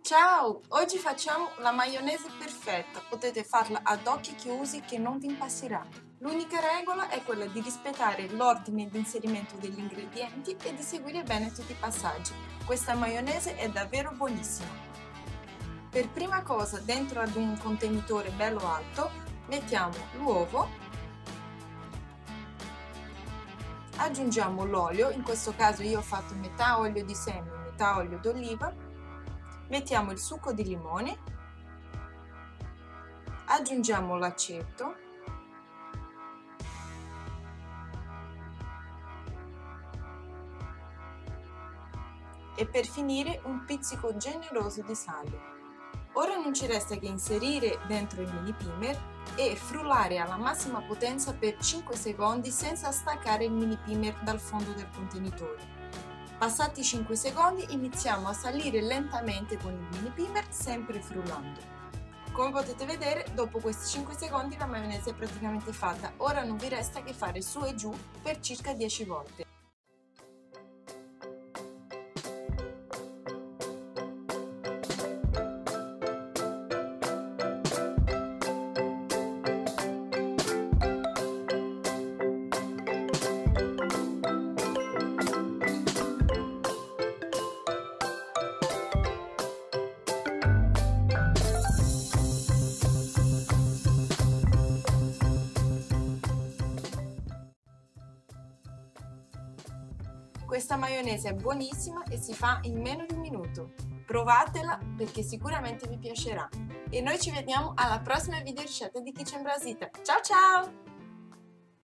Ciao! Oggi facciamo la maionese perfetta. Potete farla ad occhi chiusi che non vi impazzirà. L'unica regola è quella di rispettare l'ordine di inserimento degli ingredienti e di seguire bene tutti i passaggi. Questa maionese è davvero buonissima. Per prima cosa, dentro ad un contenitore bello alto, mettiamo l'uovo, aggiungiamo l'olio, in questo caso io ho fatto metà olio di semi e metà olio d'oliva. Mettiamo il succo di limone, aggiungiamo l'aceto, e per finire un pizzico generoso di sale. Ora non ci resta che inserire dentro il mini pimer e frullare alla massima potenza per 5 secondi senza staccare il mini pimer dal fondo del contenitore. Passati 5 secondi iniziamo a salire lentamente con il mini pimer, sempre frullando. Come potete vedere, dopo questi 5 secondi la maionese è praticamente fatta. Ora non vi resta che fare su e giù per circa 10 volte. Questa maionese è buonissima e si fa in meno di un minuto. Provatela perché sicuramente vi piacerà. E noi ci vediamo alla prossima video ricetta di Kitchen Brasita. Ciao ciao!